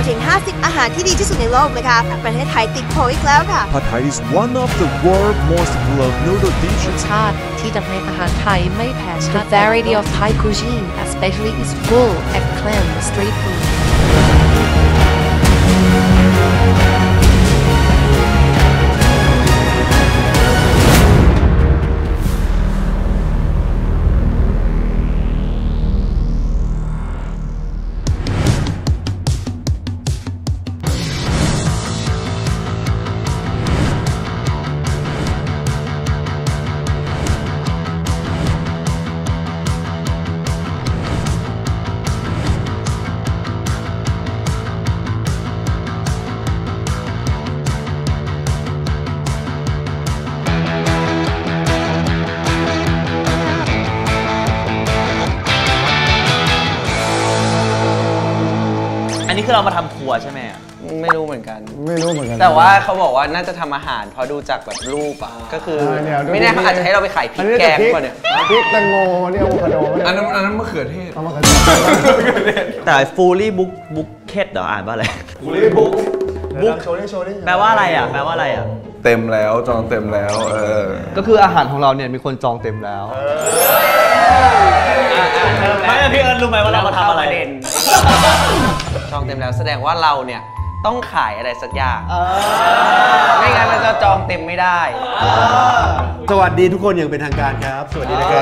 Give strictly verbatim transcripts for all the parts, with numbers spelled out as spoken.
ถึงห้าสิบอาหารที่ดีที่สุดในโลกนะคะประเทศไทยติดโผอีกแล้วค่ะ Pad Thai is one of the world's most beloved noodle dishes. ชาติที่ทำให้อาหารไทยไม่แพ้ชาติ The variety of Thai cuisine especially is full and clean street food. อันนี้คือเรามาทำทัวร์ใช่ไหมไม่รู้เหมือนกันไม่รู้เหมือนกันแต่ว่าเขาบอกว่าน่าจะทำอาหารเพราะดูจากแบบรูปอ่ะก็คือไม่แน่เขาอาจจะให้เราไปขายพริกแกงก่อนเนี่ยพริกแตงโมนี่อะโวคาโดอันนั้นอันนั้นมะเขือเทศมะเขือเทศแต่ fully book book เคสเหรออ่านว่าอะไร fully book บุ๊กโชว์นี่โชว์นี่แปลว่าอะไรอ่ะแปลว่าอะไรอ่ะเต็มแล้วจองเต็มแล้วเออก็คืออาหารของเราเนี่ยมีคนจองเต็มแล้วไม่พี่เอิญรู้ไหมว่าเรามาทำอะไรจองเต็มแล้วแสดงว่าเราเนี่ยต้องขายอะไรสักอย่างไม่งั้นเราจะจองเต็มไม่ได้สวัสดีทุกคนอย่างเป็นทางการครับสวัสดีนะครับ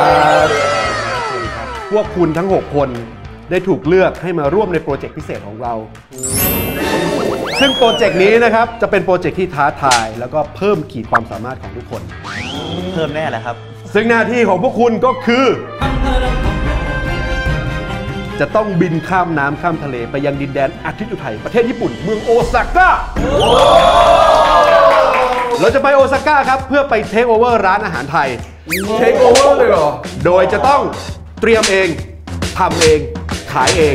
พวกคุณทั้งหกคนได้ถูกเลือกให้มาร่วมในโปรเจกต์พิเศษของเราซึ่งโปรเจกต์นี้นะครับจะเป็นโปรเจกต์ที่ท้าทายแล้วก็เพิ่มขีดความสามารถของทุกคนเพิ่มแน่แหละครับซึ่งหน้าที่ของพวกคุณก็คือจะต้องบินข้ามน้ำข้ามทะเลไปยังดินแดนอาทิตย์อุทัยประเทศญี่ปุ่นเมืองโอซาก้าเราจะไปโอซาก้าครับเพื่อไปเทคโอเวอร์ร้านอาหารไทยเทคโอเวอร์เลยเหรอโดยจะต้องเตรียมเองทำเองขายเอง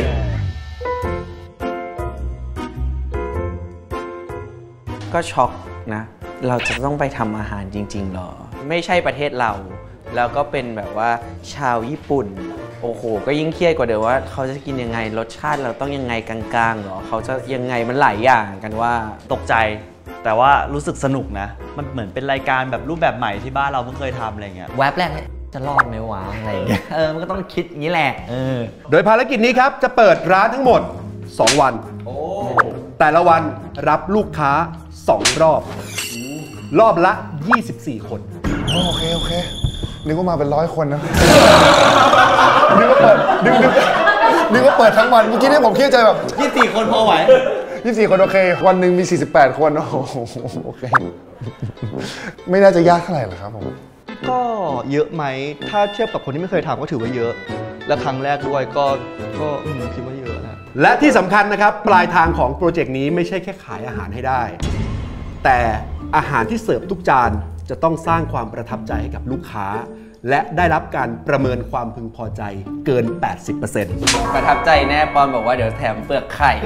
ก็ช็อกนะเราจะต้องไปทำอาหารจริงๆหรอไม่ใช่ประเทศเราแล้วก็เป็นแบบว่าชาวญี่ปุ่นโอ้โหก็ยิ่งเครียดกว่าเดิมว่าเขาจะกินยังไงรสชาติเราต้องยังไงกลางๆหรอเขาจะยังไงมันหลายอย่างกันว่าตกใจแต่ว่ารู้สึกสนุกนะมันเหมือนเป็นรายการแบบรูปแบบใหม่ที่บ้านเราเพิ่งเคยทำอะไรเงี้ยแวบแรกเนี่ยจะรอดไหมวะอะไรอย่างเงี้ยเออมันก็ต้องคิดอย่างนี้แหละเออโดยภารกิจนี้ครับจะเปิดร้านทั้งหมดสองวันแต่ละวันรับลูกค้าสองรอบรอบละยี่สิบสี่คนโอเคโอเคนึกว่ามาเป็นร้อยคนนะนึกว่าเปิดนึกนึกนึกว่าเปิดทั้งวันเมื่อกี้เนี่ยผมคิดใจแบบยี่สิบสี่คนพอไหวยี่สิบสี่คนโอเควันหนึ่งมีสี่สิบแปดคนโอ้โหโอเคไม่น่าจะยากเท่าไหร่หรอกครับผมก็เยอะไหมถ้าเทียบกับคนที่ไม่เคยทำก็ถือว่าเยอะและครั้งแรกด้วยก็ก็คิดว่าเยอะนะและที่สำคัญนะครับปลายทางของโปรเจกต์นี้ไม่ใช่แค่ขายอาหารให้ได้แต่อาหารที่เสิร์ฟทุกจานจะต้องสร้างความประทับใจให้กับลูกค้าและได้รับการประเมินความพึงพอใจเกิน แปดสิบเปอร์เซ็นต์ประทับใจแน่ปอนบอกว่าเดี๋ยวแถมเปลือกไข่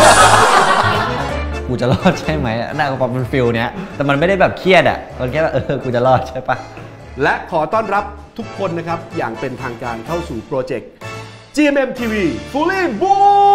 กูจะรอดใช่ไหมน่าจะเป็นฟิลเนี้ยแต่มันไม่ได้แบบเครียดอ่ะมันแค่เออกูจะรอดใช่ปะและขอต้อนรับทุกคนนะครับอย่างเป็นทางการเข้าสู่โปรเจกต์ จี เอ็ม เอ็ม ที วี Fully Book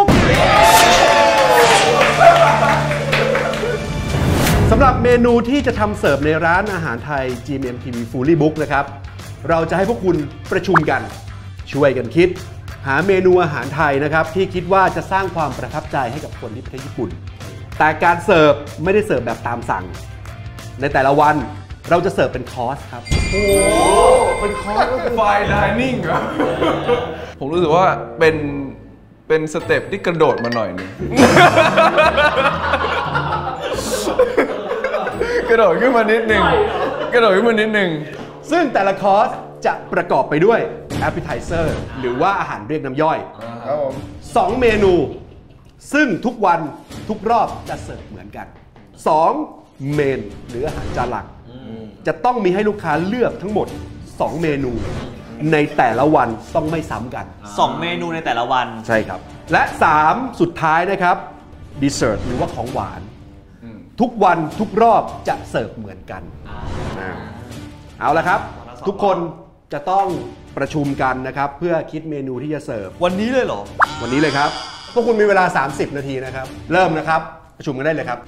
สำหรับเมนูที่จะทำเสิร์ฟในร้านอาหารไทย จี เอ็ม เอ็ม ที วี Fully Book นะครับเราจะให้พวกคุณประชุมกันช่วยกันคิดหาเมนูอาหารไทยนะครับที่คิดว่าจะสร้างความประทับใจให้กับคนที่ประเทศญี่ปุ่นแต่การเสิร์ฟไม่ได้เสิร์ฟแบบตามสั่งในแต่ละวันเราจะเสิร์ฟเป็นคอร์สครับโอ้เป็นคอร์สก็เป็นไฟน์ไดนิ่งเหรอผมรู้สึกว่าเป็นเป็นสเต็ปที่กระโดดมาหน่อยนึงกระโดดขึ้นมานิดนึงกระโดดขึ้นมานิดนึงซึ่งแต่ละคอร์สจะประกอบไปด้วย appetizer หรือว่าอาหารเรียกน้ำย่อยสองเมนูซึ่งทุกวันทุกรอบจะเสิร์ฟเหมือนกันสองเมนหรืออาหารจานหลักจะต้องมีให้ลูกค้าเลือกทั้งหมดสองเมนูในแต่ละวันต้องไม่ซ้ำกันสองเมนูในแต่ละวันใช่ครับและสามสุดท้ายนะครับดีเซอร์ทหรือว่าของหวานทุกวันทุกรอบจะเสิร์ฟเหมือนกันเอาละครับทุกคนจะต้องประชุมกันนะครับเพื่อคิดเมนูที่จะเสิร์ฟวันนี้เลยเหรอวันนี้เลยครับวกคุณมีเวลาสามสิบนาทีนะครับเริ่มนะครับประชุมกันได้เลยครับ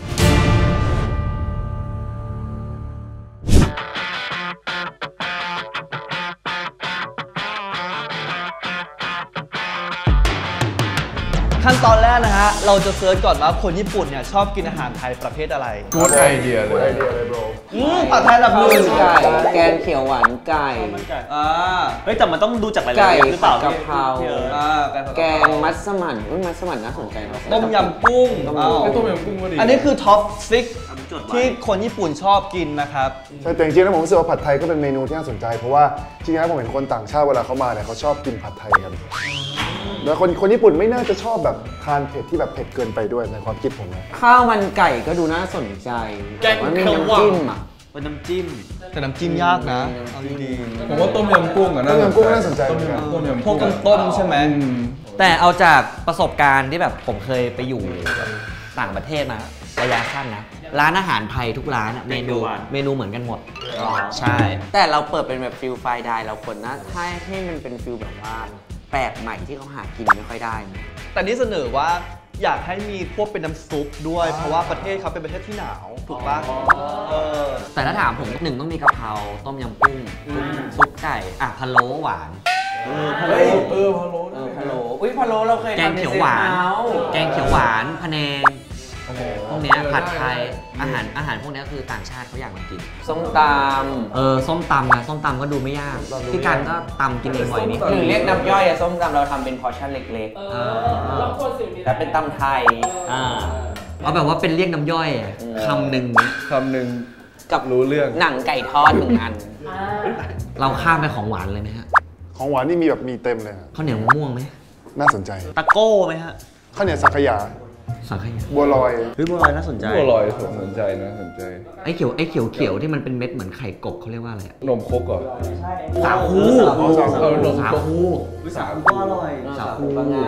ขั้นตอนแรกนะฮะเราจะเซิร์ชก่อนว่าคนญี่ปุ่นเนี่ยชอบกินอาหารไทยประเภทอะไรกู๊ดไอเดียเลยอืมผัดไทยแบบนึงไก่แกงเขียวหวานไก่อ่าเฮ้ยแต่มันต้องดูจากรายละไก่เอียดหรือเปล่าผัดกะเพราพี่เอิร์ธอ่าแกงมัสมั่นอุ้ยมัสมั่นน่าสนใจนะต้มยำกุ้งต้มยำอ้าวต้มยำกุ้งก็ดีอันนี้คือท็อปซิกจดไว้ที่คนญี่ปุ่นชอบกินนะครับใช่แต่จริงๆแล้วผมรู้สึกว่าผัดไทยก็เป็นเมนูที่น่าสนใจเพราะว่าจริงๆแล้วผมเห็นคนต่างชาติเวลาเขามาเนี่ยเขาชอบกินผัดไทยกันแล้วคนคนญี่ปุ่นไม่น่าจะชอบแบบทานเผ็ดที่แบบเผ็ดเกินไปด้วยในความคิดผมนะข้าวมันไก่ก็ดูน่าสนใจแต่ว่ามีน้ำจิ้มอ่ะเป็นน้ำจิ้มแต่น้ำจิ้มยากนะเอาดีผมว่าต้มยำกุ้งอะน่าต้มยำกุ้งน่าสนใจต้มเหมือนกันยำต้มยำๆพวกุ้กงต้มๆใช่ไหมอืมแต่เอาจากประสบการณ์ที่แบบผมเคยไปอยู่ต่างประเทศมาระยะสั้นนะ ร้านอาหารไทยทุกร้านอะเมนูเมนูเหมือนกันหมด ใช่แต่เราเปิดเป็นแบบฟิลไฟได้เราควรนะให้ให้มันเป็นฟิลแบบว่าแปลกใหม่ที่เขาหากินไม่ค่อยได้นะแต่นี่เสนอว่าอยากให้มีพวกเป็นน้ำซุปด้วย เพราะว่าประเทศเขาเป็นประเทศที่หนาวถูกปะเออแต่ถ้าถามผมหนึ่งต้องมีกะเพราต้มยำกุ้งซุปไก่อ่ะพะโล้หวานเฮ้ยเออพะโล้เออพะโล้อุ้ยพะโล้เราเคยแกงทำในเขียวเซหวานเฮาส์แกงเขียวหวานพะแนงพวกเนี้ยผัดไทยอาหารอาหารพวกเนี้ยคือต่างชาติเขาอยากมากินส้มตเออส้มตำนะส้มตำก็ดูไม่ยากพี่การก็ตำกินเองบ่อยนี่ำหรือเรียกน้ำย่อยอะส้มตำเราทำเป็นพอร์ชั่นเล็กเออๆแต่เป็นตำไทยอ่าเอาแบบว่าเป็นเรียกน้ำย่อยอะคำหนึ่งเนี้ยคำหนึ่งกับรู้เรื่องหนังไก่ทอดหนึ่งอันเราข้ามไปของหวานเลยไหมฮะของหวานนี่มีแบบมีเต็มเลยฮะข้าวเหนียวมะม่วงไหมน่าสนใจตะโก้ไหมฮะข้าวเหนียวสังขยาสังขยาบัวลอยเฮ้ยบัวลอยน่าสนใจบัวลอยสนใจนะสนใจไอ้เขียวไอ้เขียวเขียวที่มันเป็นเม็ดเหมือนไข่กบเขาเรียกว่าอะไรอะนมครกเหรอสาคูเออนมสาครกคูวิสาคูก็อร่อยสาคูก็ง่าย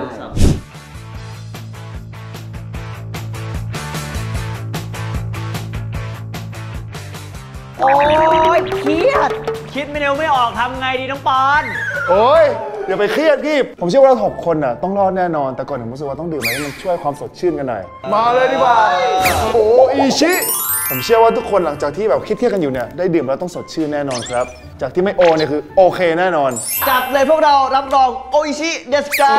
โอ้ยเครียด คิดไม่เร็วไม่ออกทำไงดีน้องปอนโอ้ยอย่าไปเครียดพี่ ผมเชื่อว่าเราหกคนน่ะต้องรอดแน่นอน แต่ก่อนผมรู้สึกว่าต้องดื่มอะไรที่มันช่วยความสดชื่นกันหน่อย มาเลยดีกว่า โอ้อิชิ ผมเชื่อว่าทุกคนหลังจากที่แบบคิดเครียดกันอยู่เนี่ยได้ดื่มแล้วต้องสดชื่นแน่นอนครับ จากที่ไม่โอเนี่ยคือโอเคแน่นอนจัดเลยพวกเรารับรองโออิชิเดสกา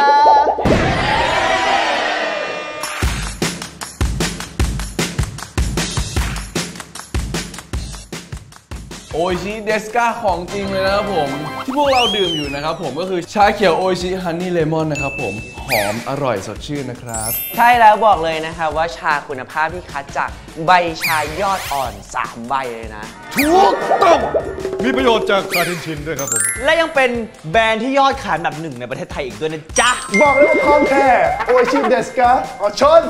โออิชิเดสกาของจริงเลยนะครับผม ที่พวกเราดื่มอยู่นะครับผมก็คือชาเขียวโออิชิฮันนี่เลมอนนะครับผมหอมอร่อยสดชื่นนะครับใช่แล้วบอกเลยนะคะว่าชาคุณภาพที่คัดจากใบชายอดอ่อนสามใบเลยนะถูกต้องมีประโยชน์จากคาเทนชินด้วยครับผมและยังเป็นแบรนด์ที่ยอดขายอันดับหนึ่งในประเทศไทยอีกด้วยนะจ๊ะบอกเลยว่าคอมแท้โออิชิเดสกาอ๋อชน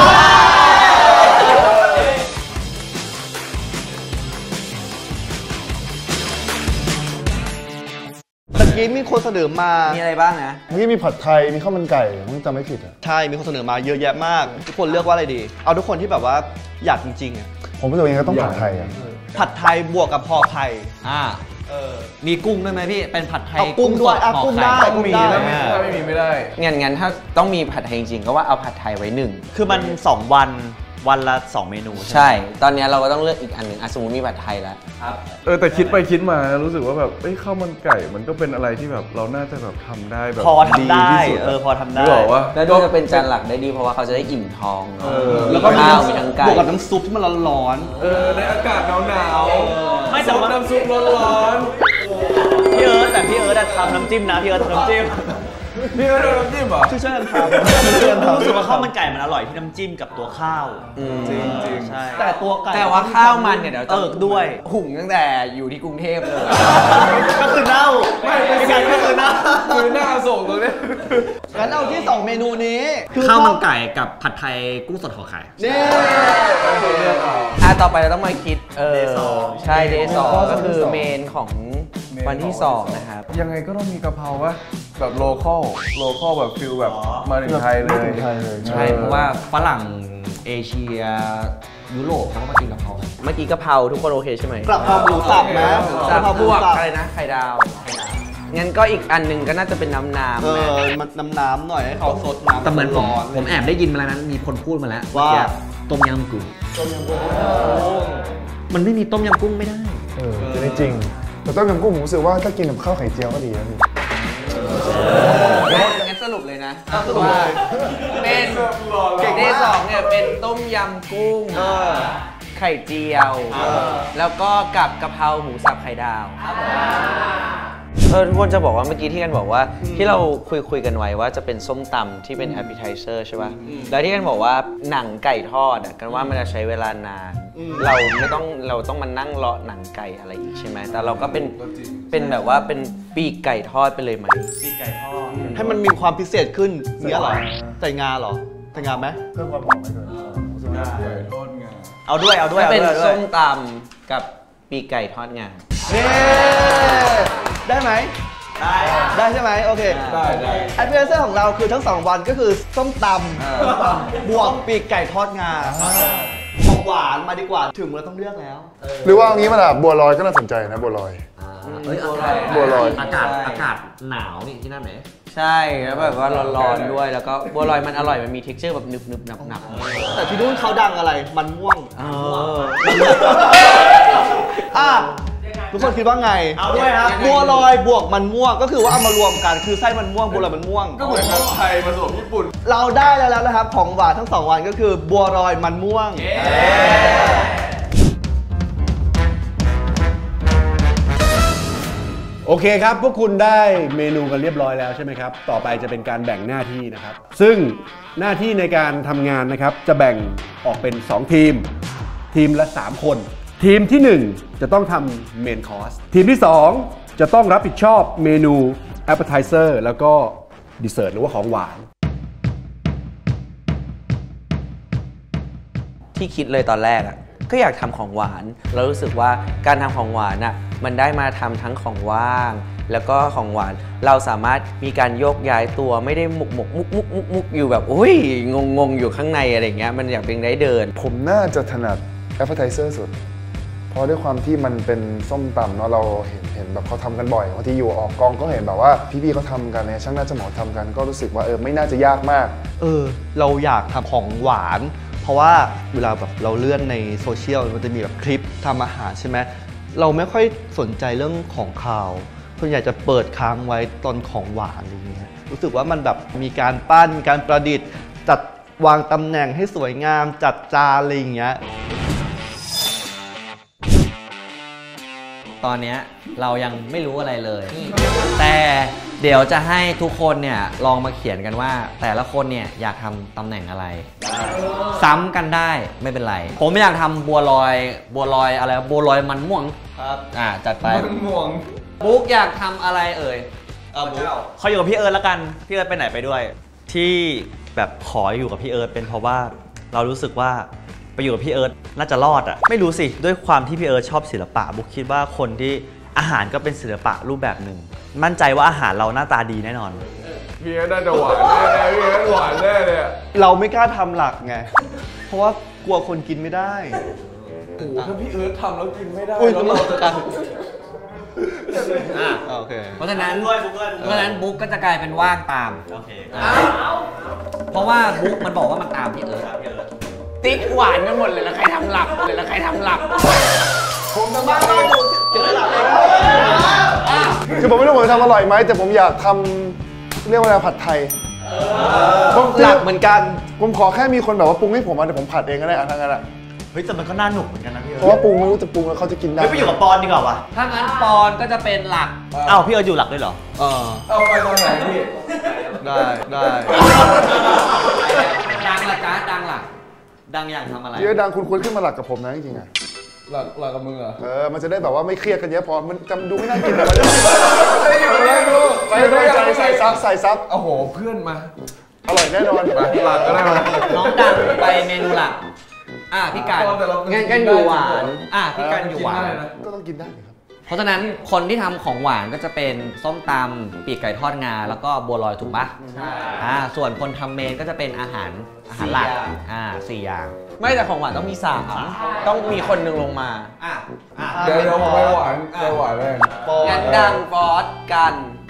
ตะกี้มีคนเสนอมามีอะไรบ้างนะเมื่อกี้มีผัดไทย มีข้าวมันไก่ผมจำไม่ผิดอ่ะใช่ มีคนเสนอมาเยอะแยะมาก ทุกคนเลือกว่าอะไรดี เอาทุกคนที่แบบว่าอยากจริงๆอะผมรู้สึกว่ายังไงก็ต้องผัดไทยอ่ะผัดไทยบวกกับห่อไข่อ่ามีกุ้งด้วยไหมพี่เป็นผัดไทยเอากุ้งด้วยอ่ะสกุ้งห่อได้ไข่กุ้งมีได้แล้วไม่ถ้าไม่มีไม่ได้งั้นงั้นถ้าต้องมีผัดไทยจริงๆก็ว่าเอาผัดไทยไว้หนึ่งคือมันสองวันวันละสองเมนูใช่ไหมใช่ ตอนนี้เราก็ต้องเลือกอีกอันหนึ่งอ่ะสมมติมีผัดไทยแล้วเออแต่คิดไปคิดมารู้สึกว่าแบบเอ้ยข้าวมันไก่มันก็เป็นอะไรที่แบบเราน่าจะแบบทำได้แบบพอทำได้ที่สุดเออพอทำได้นึกออกว่าแล้วดูจะเป็นจานหลักได้ดีเพราะว่าเขาจะได้อิ่มท้องเนอะแล้วก็มีข้าวน้ำมีทั้งไก่บวกกับน้ำซุปที่มันร้อนเออในอากาศหนาวหนาวๆไม่แต่ว่าน้ำซุปร้อนพี่เอิร์ธแต่พี่เอิร์ธอะทำน้ำจิ้มนะพี่เอิร์ธทำน้ำจิ้มๆพี่ก็โดนน้ำจิ้มเหรอๆช่วยๆกันทำช่วยๆกันทำรู้สึกว่าข้าวมันไก่มันอร่อยที่น้ำจิ้มกับตัวข้าวจริงจริงใช่แต่ตัวไก่แต่ว่าข้าวมันเนี่ยเดี๋ยวเออด้วยหุงตั้งแต่อยู่ที่กรุงเทพเลยก็คือเน่าไม่ไม่ใช่ก็คือเน่าคือหน้าส่งตรงนี้งั้นเอาที่สองเมนูนี้คือข้าวมันไก่กับผัดไทยกุ้งสดห่อไข่นี่อ่ะต่อไปเราต้องมาคิดเออใช่เดย์สองก็คือเมนของวันที่สองนะครับยังไงก็ต้องมีกะเพราว่าแบบโลคอลโลคอลแบบฟิลแบบมาถึงไทยเลยถึงไทยเลยใช่เพราะว่าฝรั่งเอเชียยุโรปเขาก็มากินกะเพราเมื่อกี้กะเพราทุกคนโอเคใช่ไหมกระเพราหมูสับนะกะเพราบวกสับอะไรนะไข่ดาวไข่ดาวงั้นก็อีกอันหนึ่งก็น่าจะเป็นน้ำน้ำเออมันน้ำน้ำหน่อยให้เขาสดน้ำแต่เหมือนผมร้อนผมแอบได้ยินมาแล้วนะมีคนพูดมาแล้วว่าต้มยำกุ้งต้มยำกุ้งมันไม่มีต้มยำกุ้งไม่ได้เออจริงจริงแต่ต้มยำกุ้งผมรู้สึกว่าถ้ากินกับข้าวไข่เจียวก็ดีนะพี่งั้นสรุปเลยนะก็คือว่าเป็นเดย์สองเนี่ยเป็นต้มยำกุ้งไข่เจียวแล้วก็กับกะเพราหมูสับไข่ดาวเออทุกคนจะบอกว่าเมื่อกี้ที่กันบอกว่าที่เราคุยคุยกันไว้ว่าจะเป็นส้มตำที่เป็น appetizer ใช่ป่ะแล้วที่กันบอกว่าหนังไก่ทอดอ่ะกันว่ามันจะใช้เวลานานเราไม่ต้องเราต้องมานั่งรอหนังไก่อะไรอีกใช่ไหมแต่เราก็เป็นเป็นแบบว่าเป็นปีกไก่ทอดไปเลยไหมปีกไก่ทอดให้มันมีความพิเศษขึ้นเนี้ยเหรอใส่งาเหรอใส่งาไหมเพิ่มความหอมไปด้วยเอาด้วยเอาด้วยเป็นเอาด้วยส้มตำกับปีกไก่ทอดงาเน่ได้ไหมได้ได้ใช่ไหมโอเคได้ได้แอปเปิลเซอร์ของเราคือทั้งสองวันก็คือส้มตำบวกปีกไก่ทอดงาของหวานมาดีกว่าถึงเราต้องเลือกแล้วหรือว่าเอางี้มาละบัวลอยก็น่าสนใจนะบัวลอยเฮ้ยอากาศบัวลอยอากาศอากาศหนาวนี่ที่นั่นไหมใช่แล้วแบบว่าร้อนๆด้วยแล้วก็บัวลอยมันอร่อยมันมี texture แบบหนึบๆหนับๆแต่ที่นู่นเขาดังอะไรมันม่วงอ่ะทุกคนคิดว่าไงเอาด้วยครับบัวลอยบวกมันม่วงก็คือว่าเอามารวมกันคือไส้มันม่วงบัวลอยมันม่วงก็เหมือนของไทยผสมญี่ปุ่นเราได้แล้วนะครับของหวานทั้งสองวันก็คือบัวลอยมันม่วงโอเคครับพวกคุณได้เมนูกันเรียบร้อยแล้วใช่ไหมครับต่อไปจะเป็นการแบ่งหน้าที่นะครับซึ่งหน้าที่ในการทำงานนะครับจะแบ่งออกเป็นสองทีมทีมละสามคนทีมที่หนึ่งจะต้องทำเมนคอร์สทีมที่สองจะต้องรับผิดชอบเมนู appetizer แล้วก็ดีเซอร์ทหรือว่าของหวานที่คิดเลยตอนแรกอ่ะก็อยากทำของหวานเรารู้สึกว่าการทำของหวานอ่ะมันได้มาทำทั้งของว่างแล้วก็ของหวานเราสามารถมีการโยกย้ายตัวไม่ได้หมกหมกมุกมุกมุกมุกอยู่แบบโอ้ยงงงอยู่ข้างในอะไรเงี้ยมันอยากเป็นได้เดินผมน่าจะถนัด appetizer สุดเพราะด้วยความที่มันเป็นส้มตำเนาะเราเห็นเห็นแบบเขาทำกันบ่อยบางทีอยู่ออกกองก็เห็นแบบว่าพี่ๆเขาทำกันเนี่ยช่างน่าจะหมอทำกันก็รู้สึกว่าเออไม่น่าจะยากมากเออเราอยากทำของหวานเพราะว่าเวลาแบบเราเลื่อนในโซเชียลมันจะมีแบบคลิปทำอาหารใช่ไหมเราไม่ค่อยสนใจเรื่องของคาวส่วนใหญ่จะเปิดค้างไว้ตอนของหวานอะไรเงี้ยรู้สึกว่ามันแบบมีการปั้นการประดิษฐ์จัดวางตำแหน่งให้สวยงามจัดจานอะไรอย่างเงี้ยตอนนี้เรายังไม่รู้อะไรเลย แต่เดี๋ยวจะให้ทุกคนเนี่ยลองมาเขียนกันว่าแต่ละคนเนี่ยอยากทำตำแหน่งอะไรซ้ำกันได้ไม่เป็นไรผมอยากทำบัวลอยบัวลอยอะไรบัวลอยมันม่วงครับอ่าจัดไปมันม่วงบุ๊กอยากทำอะไรเอ่ยเออบุ๊กเขาอยู่กับพี่เอิร์ธแล้วกันพี่เอิร์ธไปไหนไปด้วยที่แบบขออยู่กับพี่เอิร์ธเป็นเพราะว่าเรารู้สึกว่าไปอยู่กับพี่เอิร์ธน่าจะรอดอ่ะไม่รู้สิด้วยความที่พี่เอิร์ธชอบศิลปะบุ๊กคิดว่าคนที่อาหารก็เป็นศิลปะรูปแบบหนึ่งมั่นใจว่าอาหารเราหน้าตาดีแน่นอนพี่เอิร์ธน่าจะหวานแน่ๆพี่เอิร์ธหวานแน่เลยเราไม่กล้าทำหลักไงเพราะว่ากลัวคนกินไม่ได้โอ้ถ้าพี่เอิร์ธทำแล้วกินไม่ได้แล้วเราจะกันโอเคเพราะฉะนั้นเพราะฉะนั้นบุ๊กก็จะกลายเป็นว่างตามโอเคเพราะว่าบุ๊กมันบอกว่ามันตามพี่เอิร์ธติ๊กหวานกันหมดเลยแล้วใครทำหลับเลยแล้วใครทำหลับผมทำบ้านก็ดูเจอหลับเองคือผมไม่รู้ผมจะทำอร่อยไหมแต่ผมอยากทำเรียกว่าอะไรผัดไทยหลักเหมือนกันผมขอแค่มีคนแบบว่าปรุงให้ผมอ่ะเดี๋ยวผมผัดเองก็ได้อ่ะทั้งนั้นอ่ะเฮ้ยแต่มันก็น่าหนุกเหมือนกันนะพี่เพราะว่าปรุงไม่รู้จะปรุงแล้วเขาจะกินได้ไม่ไปอยู่กับปอนดีกว่าวะถ้างั้นปอนก็จะเป็นหลักอ้าวพี่เอิร์ธอยู่หลักด้วยเหรอเออเอาไปตอนไหนพี่ได้ได้ดังละจ้าดังหลักดังอยากทำอะไรเยอะดังคุณควรขึ้นมาหลักกับผมนะจริงๆอ่ะหลักหลักกับมึงเหรอเออมันจะได้แบบว่าไม่เครียดกันเยอะพอมันจำดูไม่น่ากินเลยไปไปใจใส่ซับใส่ซับโอ้โหเพื่อนมาอร่อยแน่นอนหลักก็ได้มาน้องดังไปเมนูหลักอ่ะพี่การงั้นกันอยู่หวานอ่ะพี่การอยู่หวานก็ต้องกินได้ครับเพราะฉะนั้นคนที่ทำของหวานก็จะเป็นส้มตำปีกไก่ทอดงาแล้วก็บัวลอยถูกปะใช่อ่าส่วนคนทำเมนก็จะเป็นอาหารอาหารหลักอ่าสี่อย่างไม่แต่ของหวานต้องมีสามต้องมีคนหนึ่งลงมาอ่ะเดี๋ยวเดี๋ยวไปหวานไปหวานเลยงั้นดังฟอสกัน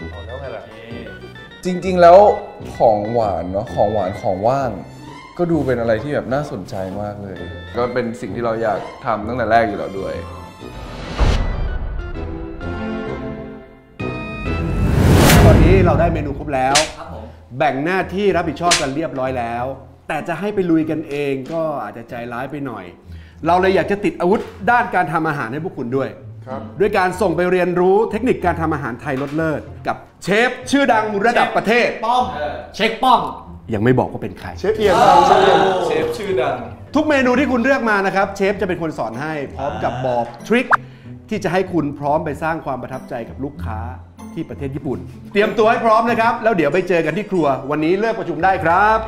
จริงๆแล้วของหวานเนาะของหวานของว่างก็ดูเป็นอะไรที่แบบน่าสนใจมากเลยก็เป็นสิ่งที่เราอยากทำตั้งแต่แรกอยู่แล้วด้วยตอนนี้เราได้เมนูครบแล้วแบ่งหน้าที่รับผิดชอบกันเรียบร้อยแล้วแต่จะให้ไปลุยกันเองก็อาจจะใจร้ายไปหน่อยเราเลยอยากจะติดอาวุธด้านการทำอาหารให้พวกคุณด้วยด้วยการส่งไปเรียนรู้เทคนิคการทำอาหารไทยรสเลิศกับเชฟชื่อดังระดับประเทศป้อมเชฟป้อมยังไม่บอกว่าเป็นใครเชฟเอียงเชฟเอียงเชฟชื่อดังทุกเมนูที่คุณเลือกมานะครับเชฟจะเป็นคนสอนให้พร้อมกับบอกทริคที่จะให้คุณพร้อมไปสร้างความประทับใจกับลูกค้าที่ประเทศญี่ปุ่นเตรียมตัวให้พร้อมนะครับแล้วเดี๋ยวไปเจอกันที่ครัววันนี้เลิกประชุมได้ครับ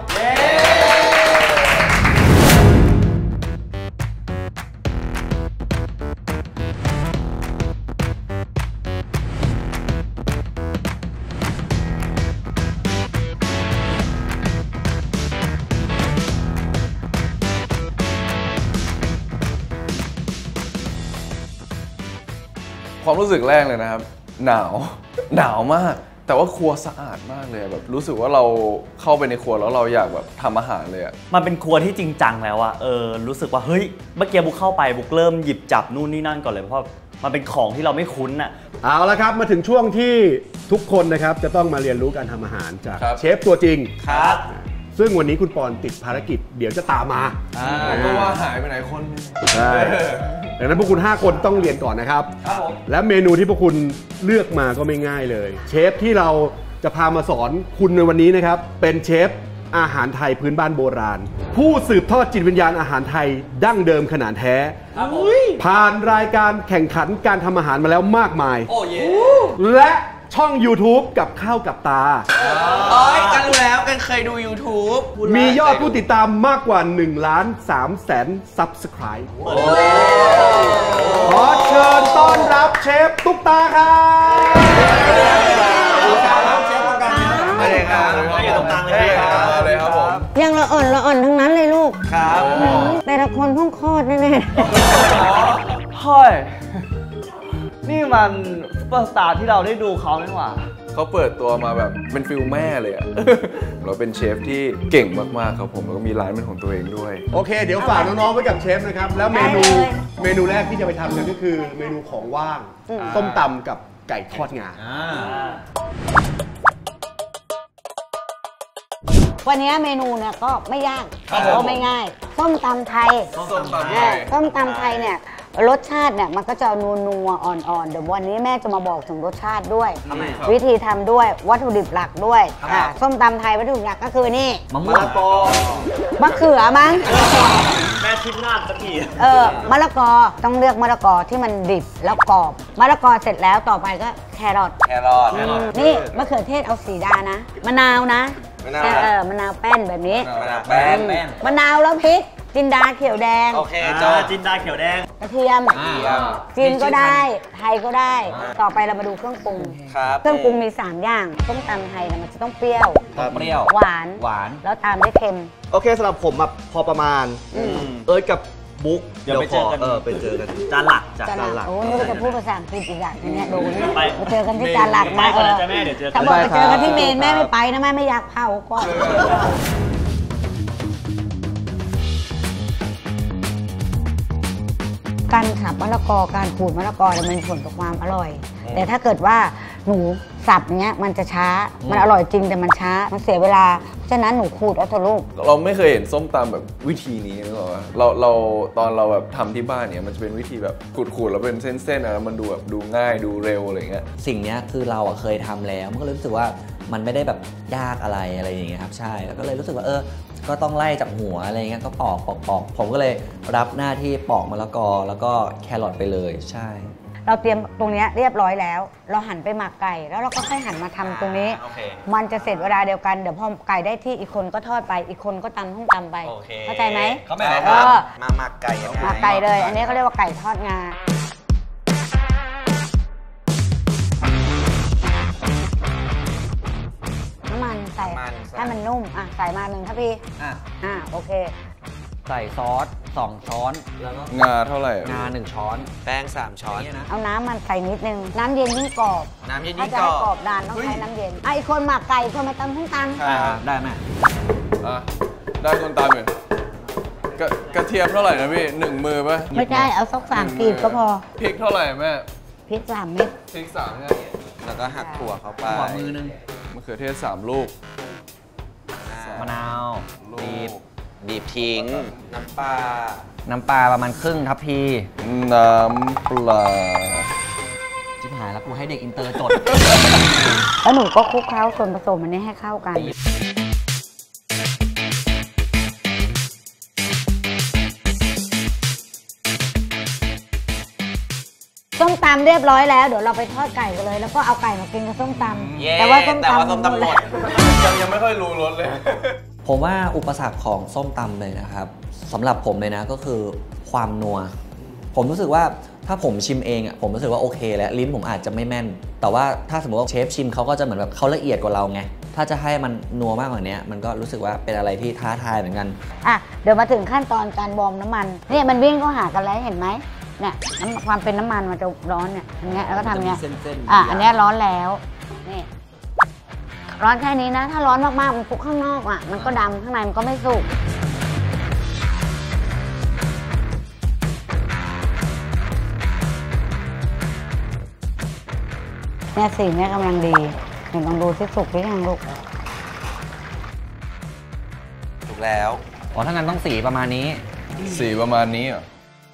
ความรู้สึกแรกเลยนะครับหนาวหนาวมากแต่ว่าครัวสะอาดมากเลยแบบรู้สึกว่าเราเข้าไปในครัวแล้วเราอยากแบบทำอาหารเลยอะมันเป็นครัวที่จริงจังแล้วอะเออรู้สึกว่าเฮ้ยเมื่อกี้บุ๊กเข้าไปบุ๊กเริ่มหยิบจับนู่นนี่นั่นก่อนเลยเพราะมันเป็นของที่เราไม่คุ้นอะเอาละครับมาถึงช่วงที่ทุกคนนะครับจะต้องมาเรียนรู้การทำอาหารจากเชฟตัวจริงครับซึ่งวันนี้คุณปอนติดภารกิจเดี๋ยวจะตามมาก็ว่าหายไปไหนคนใช่ดังนั้นพวกคุณห้าคนต้องเรียนก่อนนะครับและเมนูที่พวกคุณเลือกมาก็ไม่ง่ายเลยเชฟที่เราจะพามาสอนคุณในวันนี้นะครับเป็นเชฟอาหารไทยพื้นบ้านโบราณผู้สืบทอดจิตวิญญาณอาหารไทยดั้งเดิมขนาดแท้ผ่านรายการแข่งขันการทำอาหารมาแล้วมากมายและช่อง YouTube กับข้าวกับตาโอ้ยกันรู้แล้วกันเคยดู YouTube มียอดผู้ติดตามมากกว่าหนึ่งล้านสามแสน ซับสไครบ์ ขอเชิญต้อนรับเชฟตุ๊กตาครับเชฟตรงกลางไม่ได้ครับไม่ได้ตรงกลางเลยครับเลยครับผมยังละอ่อนละอ่อนทั้งนั้นเลยลูกครับแต่ละคนเพิ่งคลอดแน่ๆเฮ้ยนี่มันซุปเปอร์สตาร์ที่เราได้ดูเขาไม่หว่าเขาเปิดตัวมาแบบเป็นฟิลแม่เลยอะ เราเป็นเชฟที่เก่งมากๆครับผมแล้วก็มีร้านเป็นของตัวเองด้วยโอเคเดี๋ยวฝากน้องๆไว้กับเชฟนะครับแล้วเมนูเมนูแรกที่จะไปทำกันก็คือเมนูของว่างส้มตำกับไก่ทอดงาวันนี้เมนูเนี่ยก็ไม่ยากก็ไม่ง่ายส้มตำไทยส้มตำไทยส้มตำไทยเนี่ยรสชาติเนี่ยมันก็จะนัวนัวอ่อนๆเดี๋ยววันนี้แม่จะมาบอกถึงรสชาติด้วยวิธีทำด้วยวัตถุดิบหลักด้วยส้มตำไทยวัตถุดิบหลักก็คือนี่มะม่วงมะเขือมั้งแม่ชิมหน้าสักทีเออมะละกอต้องเลือกมะละกอที่มันดิบแล้วกรอบมะละกอเสร็จแล้วต่อไปก็แครอทแครอทนี่มะเขือเทศเอาสีดานะมะนาวนะเออมะนาวแป้นแบบนี้มะนาวแป้นมะนาวแล้วพริกจินดาเขียวแดงโอเคจ้าจินดาเขียวแดงกระเทียมจีนก็ได้ไทยก็ได้ต่อไปเรามาดูเครื่องปรุงเครื่องปรุงมีสามอย่างต้มตำไทยมันจะต้องเปรี้ยวเปรี้ยวหวานหวานแล้วตามด้วยเค็มโอเคสำหรับผมแบบพอประมาณเอิร์ธกับบุ๊กเดี๋ยวไปเจอกันเออไปเจอกันจานหลักจานหลักโอ้ยก็จะพูดภาษาอังกฤษอีกอย่างนี้โดนไปเจอกันที่จานหลักนะเออถ้าบอกไปเจอกันที่เมนแม่ไม่ไปนะแม่ไม่อยากเผาก่อนการสับมะละกอการขูดมะละกอมันมีผลต่อความอร่อยแต่ถ้าเกิดว่าหนูสับเนี้ยมันจะช้ามันอร่อยจริงแต่มันช้ามันเสียเวลาเพราะฉะนั้นหนูขูดเอาเถอะลูกเราไม่เคยเห็นส้มตำแบบวิธีนี้หรือเปล่าเราเราตอนเราแบบทำที่บ้านเนี่ยมันจะเป็นวิธีแบบขูดๆแล้วเป็นเส้นๆนะมันดูแบบดูง่ายดูเร็วอะไรเงี้ยสิ่งนี้คือเราเคยทำแล้วมันก็เลยรู้สึกว่ามันไม่ได้แบบยากอะไรอะไรอย่างเงี้ยครับใช่แล้วก็เลยรู้สึกว่าเออก็ต้องไล่จากหัวอะไรเงี้ยก็ปอกปอกปอกผมก็เลยรับหน้าที่ปอกมะละกอแล้วก็แครอทไปเลยใช่เราเตรียมตรงนี้เรียบร้อยแล้วเราหั่นไปหมักไก่แล้วเราก็ค่อยหั่นมาทำตรงนี้มันจะเสร็จเวลาเดียวกันเดี๋ยวพอไก่ได้ที่อีกคนก็ทอดไปอีกคนก็ตำทั้งตำไปเข้าใจไหมเข้าใจครับมาหมักไก่หมักไก่เลยอันนี้เขาเรียกว่าไก่ทอดงาน้ำมันใส่ให้มันนุ่มอ่ะใส่มาหนึ่งครับพี่อ่ะอ่ะโอเคใส่ซอสซสองช้อนแล้วก็งาเท่าไหร่งาหนึ่งช้อนแป้งสามช้อนเอาน้ำมันใส่นิดนึง น้ำเย็นยิ่งกรอบน้ำเย็นถ้ายิ่งจะกรให้อบกรอบนานต้องใช้น้ำเย็นไอ้คนหมักไก่คนมาตำส้มตำอ่าได้ไหมอ่ะได้คนตามอยู่กระกระเทียมเท่าไหร่นะพี่หนึ่งมือปะไม่ใช่เอาสักสามกลีบก็พอพริกเท่าไหร่แม่พริกสามเม็ดพริกสามเนี่ยแล้วก็หักถั่วเข้าไปหัวมือนึงมะเขือเทศสามลูกมะนาวบีบบีบทิ้ง น้ำปลาน้ำปลาประมาณครึ่งทัพพีน้ำปลาชิบหายแล้วกูให้เด็กอินเตอร์จดแล้วหนูก็คลุกเคล้าส่วนผสมมันนี้ให้เข้ากันส้มตำเรียบร้อยแล้วเดี๋ยวเราไปทอดไก่กันเลย แล้วก็เอาไก่มากินกับส้มตำแต่ว่าส้มตำหมดยังยังไม่ค่อยรู้รสเลยผมว่าอุปสรรคของส้มตำเลยนะครับสำหรับผมเลยนะก็คือความนัวผมรู้สึกว่าถ้าผมชิมเองอ่ะผมรู้สึกว่าโอเคแล้วลิ้นผมอาจจะไม่แม่นแต่ว่าถ้าสมมติว่าเชฟชิมเขาก็จะเหมือนแบบเขาละเอียดกว่าเราไงถ้าจะให้มันนัวมากกว่านี้มันก็รู้สึกว่าเป็นอะไรที่ท้าทายเหมือนกันอ่ะเดี๋ยวมาถึงขั้นตอนการวอร์มน้ำมันเนี่ยมันวิ่งเข้าหากันแล้วเห็นไหมเนี่ยน้ำความเป็นน้ำมันมันจะร้อนเนี่ยอันเนี้ยแล้วก็ทำเนี้ยอ่ะอันเนี้ยร้อนแล้วนี่ร้อนแค่นี้นะถ้าร้อนมากๆมันคลุกข้างนอกอ่ะมันก็ดำข้างในมันก็ไม่สุกเนี่ยสีเนี่ยกำลังดีเดี๋ยวลองดูที่สุกหรือยังลูกถูกแล้วอ๋อถ้างั้นต้องสีประมาณนี้สีประมาณนี้อ่ะ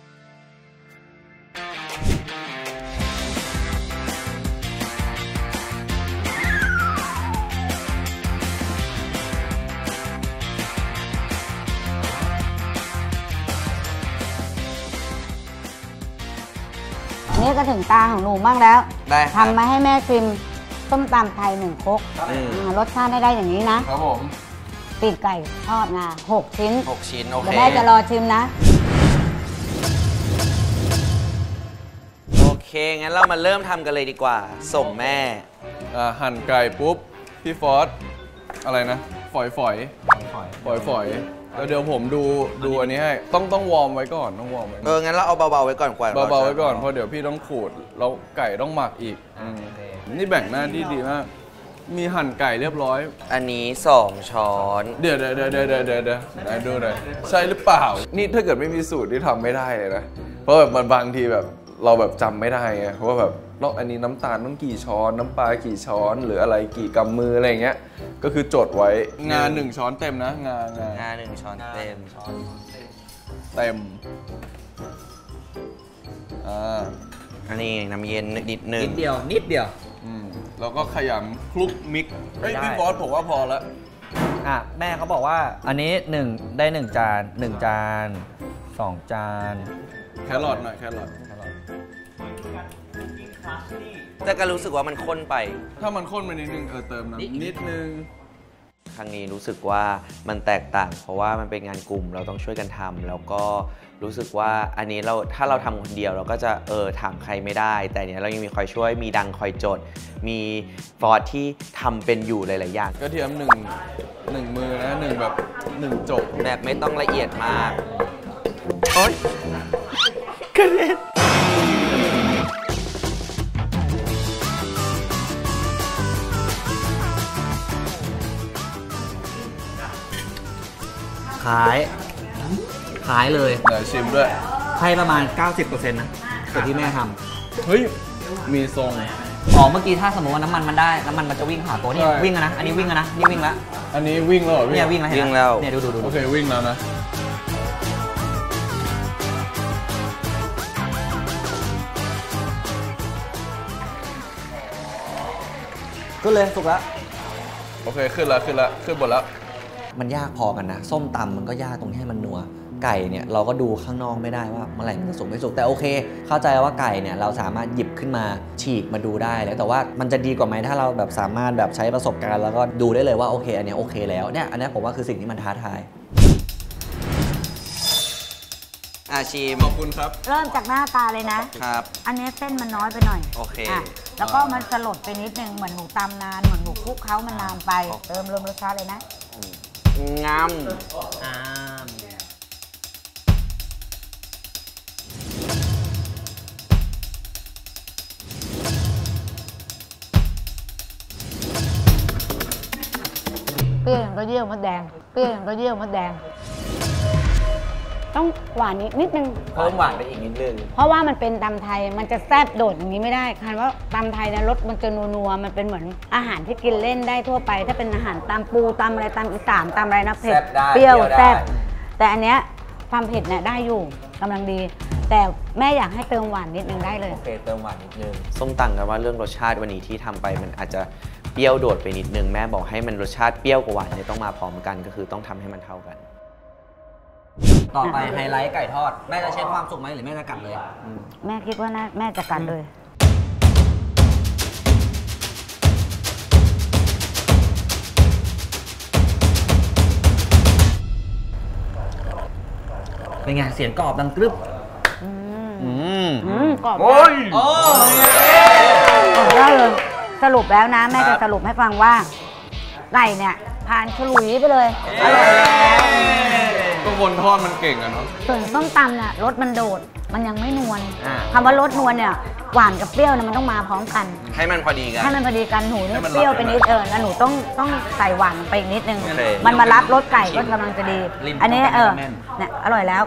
นี่ก็ถึงตาของหนูบ้างแล้วได้ครับทำมาให้แม่ชิมส้มตำไทยหนึ่งครกรสชาติได้ได้อย่างนี้นะครับผมปีกไก่ทอดงาหกชิ้นหกชิ้น โอเคเดี๋ยวแม่จะรอชิมนะโอเค งั้นเรามาเริ่มทำกันเลยดีกว่า ส่งแม่อ่าหั่นไก่ปุ๊บ พี่ฟอสอะไรนะ ฝอยฝอยฝอยฝอยแล้วเดี๋ยวผมดูดูอันนี้ให้ต้องต้องวอร์มไว้ก่อนต้องวอร์มไว้เออ งั้นเราเอาเบาๆไว้ก่อนกว่าเบาๆไว้ก่อนเพราะเดี๋ยวพี่ต้องขูดแล้วไก่ต้องหมักอีกอืมนี่แบ่งหน้าที่ดีมากมีหั่นไก่เรียบร้อยอันนี้สองช้อนเดี๋ยวเดี๋ยวเดี๋ยวเดี๋ยวเดี๋ยวเดี๋ยวเดี๋ยวไหนดูหน่อยใช่หรือเปล่านี่ถ้าเกิดไม่มีสูตรที่ทำไม่ได้เลยนะเพราะแบบมันบางทีแบบเราแบบจำไม่ได้ไงเพราะว่าแบบแล้วอันนี้น้ำตาลต้องกี่ช้อนน้ำปลากี่ช้อนหรืออะไรกี่กำมืออะไรเงี้ยก็คือจดไว้งานหนึ่งช้อนเต็มนะงานงานงาหนึ่งช้อนเต็มเต็มอ่าอันนี้น้ำเย็นนิดหนึ่งนิดเดียวนิดเดียวอืมแล้วก็ขยำคลุกมิกซ์เฮ้ยได้พี่บอสผมว่าพอแล้วอ่ะแม่เขาบอกว่าอันนี้หนึ่งได้หนึ่งจานหนึ่งจานสองจานแครอทหน่อยแครอทแต่ก็รู้สึกว่ามันข้นไปถ้ามันข้นไปนิดนึงเออเติมน้ำนิดนึงครั้งนี้รู้สึกว่ามันแตกต่าง เพราะว่ามันเป็นงานกลุ่มเราต้องช่วยกันทำแล้วก็รู้สึกว่าอันนี้เราถ้าเราทำคนเดียวเราก็จะเออถามใครไม่ได้ แต่เนี้ยเรายังมีคอยช่วยมีดังคอยจด มีฟอร์ดที่ทำเป็นอยู่หลายๆอย่างกระเทียมหนึ่งหนึ่งมือนะหนึ่งแบบหนึ่งจบแบบไม่ต้องละเอียดมากโอ๊ยกระเด็นขายขายเลยเดี๋ยวชิมด้วยให้ประมาณ เก้าสิบเปอร์เซ็นต์ นะส่วนที่แม่ทำเฮ้ยมีทรงอ๋อเมื่อกี้ถ้าสมมติว่าน้ำมันมันได้น้ำมันมันจะวิ่งผ่านตัวนี่วิ่งแล้วนะอันนี้วิ่งแล้วนะนี่วิ่งแล้วอันนี้วิ่งแล้วเหรอพี่เนี่ยวิ่งแล้วเห็นไหมวิ่งแล้วเนี่ยดูดูดูโอเควิ่งแล้วนะก็เลยสุกแล้วโอเคขึ้นแล้วขึ้นแล้วขึ้นหมดแล้วมันยากพอกันนะส้มตำมันก็ยากตรงที่ให้มันนัวไก่เนี่ยเราก็ดูข้างนอกไม่ได้ว่าเมื่อไหร่มันจะสุกไม่สุกแต่โอเค เข้าใจว่าไก่เนี่ยเราสามารถหยิบขึ้นมาฉีกมาดูได้แล้วแต่ว่ามันจะดีกว่าไหมถ้าเราแบบสามารถแบบใช้ประสบการณ์แล้วก็ดูได้เลยว่าโอเคอันนี้โอเคแล้วเนี่ยอันนี้ผมว่าคือสิ่งที่มันท้าทายอาชีมขอบคุณครับเริ่มจากหน้าตาเลยนะครับ อันนี้เส้นมันน้อยไปหน่อยโอเคอ่ะแล้วก็มันสลดไปนิดนึงเหมือนหนูตำนานเหมือนหนูคลุกเคล้ามันนานไปเติมเริ่มรสชาติเลยนะงามเปรี้ยวอย่างก็เยี่ยวมดแดงเปรี้ยวอย่างก็เยี่ยวมดแดงต้องหวานนิดนิดนึงเพิ่มหวานไปอีกนิดนึงเพราะว่ามันเป็นตำไทยมันจะแซ่บโดดอย่างนี้ไม่ได้คันว่าตำไทยนะรสมันจะนัวๆมันเป็นเหมือนอาหารที่กินเล่นได้ทั่วไปถ้าเป็นอาหารตำปูตำอะไรตำอีสานตำอะไรนะเผ็ดเปรี้ยวแซ่บแต่อันเนี้ยความเผ็ดเนี่ยได้อยู่กำลังดีแต่แม่อยากให้เติมหวานนิดนึงได้เลยโอเคเติมหวานนิดนึงส้มตำกันว่าเรื่องรสชาติวันนี้ที่ทำไปมันอาจจะเปรี้ยวโดดไปนิดนึงแม่บอกให้มันรสชาติเปรี้ยวกับหวานเนี่ยต้องมาพร้อมกันก็คือต้องทำให้มันเท่ากันต่อไปไฮไลท์ไก่ทอดแม่จะใช้ความสุขไหมหรือแม่จะกัดเลยแม่คิดว่าน่าแม่จะกัดเลยเป็นไงเสียงกรอบดังกรึบอืมกรอบโอ้ยกรอบได้เลยสรุปแล้วนะแม่จะสรุปให้ฟังว่าไก่เนี่ยผ่านฉลุยไปเลยอร่อยแล้วก็คนทอดมันเก่งอะเนาะส่วนส้มตำเนี่ยรสมันโดดมันยังไม่นวลคำว่ารสนวลเนี่ยหวานกับเปรี้ยวเนี่ยมันต้องมาพร้อมกันให้มันพอดีกันให้มันพอดีกันหนูนี่เปรี้ยวไปนิดเออแล้วหนูต้องต้องใส่หวานไปอีกนิดนึงมันมารับรสไก่ก็กำลังจะดีอันนี้เออเนี่ยอร่อยแล้ว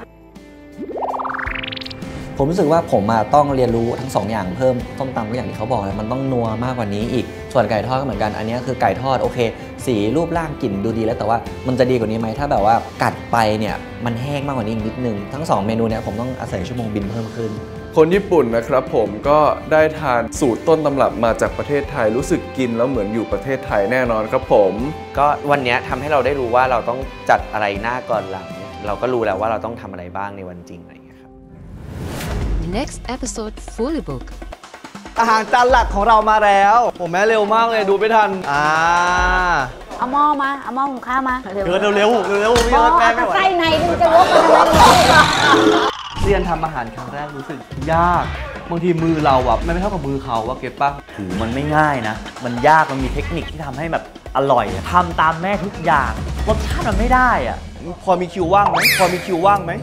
ผมรู้สึกว่าผมมาต้องเรียนรู้ทั้งสองอย่างเพิ่มส้มตำก็อย่างที่เขาบอกเลยมันต้องนัวมากกว่านี้อีกส่วนไก่ทอดก็เหมือนกันอันนี้คือไก่ทอดโอเคสีรูปร่างกลิ่นดูดีแล้วแต่ว่ามันจะดีกว่านี้ไหมถ้าแบบว่ากัดไปเนี่ยมันแห้งมากกว่านี้อีกนิดนึงทั้งสองเมนูเนี่ยผมต้องอาศัยชั่วโมงบินเพิ่มขึ้นคนญี่ปุ่นนะครับผมก็ได้ทานสูตรต้นตำรับมาจากประเทศไทยรู้สึกกินแล้วเหมือนอยู่ประเทศไทยแน่นอนครับผมก็วันนี้ทำให้เราได้รู้ว่าเราต้องจัดอะไรหน้าก่อนหลังเราก็รู้แล้วว่าเราต้องทำอะไรบ้างในวันจริงอะไรอย่างเงี้ยครับ Next episode fully booked อาหารจานหลักของเรามาแล้วผมแม่เร็วมากเลยดูไม่ทันอ่าเอาหม้อมาเอาหม้อหุงข้าวมาเร็วเร็วเร็วเร็วพี่แม่ไม่ไหวไส้ในมันจะลบกันทำไมเรียนทำอาหารครั้งแรกรู้สึกยากบางทีมือเราอะไม่เท่ากับมือเขาว่าเก็ตป่ะถือมันไม่ง่ายนะมันยากมันมีเทคนิคที่ทำให้แบบอร่อยทำตามแม่ทุกอย่างรสชาติมันไม่ได้อะพอมีคิวว่างไหมพอมีคิวว่างไหม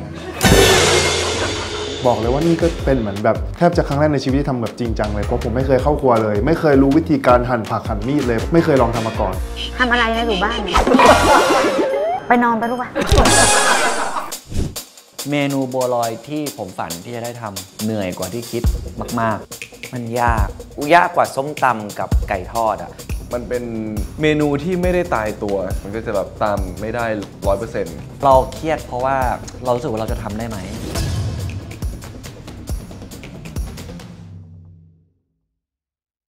บอกเลยว่านี่ก็เป็นเหมือนแบบแทบจะครั้งแรกในชีวิตที่ทำแบบจริงจังเลยเพราะผมไม่เคยเข้าครัวเลยไม่เคยรู้วิธีการหั่นผักหั่นมีดเลยไม่เคยลองทำมาก่อนทำอะไรนะอยู่บ้านไปนอนไปลูกอะเมนูบัวลอยที่ผมฝันที่จะได้ทำเหนื่อยกว่าที่คิดมากๆมันยากยากกว่าส้มตำกับไก่ทอดอ่ะมันเป็นเมนูที่ไม่ได้ตายตัวมันก็จะแบบตามไม่ได้ร้อยเปอร์เซ็นต์เราเครียดเพราะว่าเรารู้สึกว่าเราจะทำได้ไหม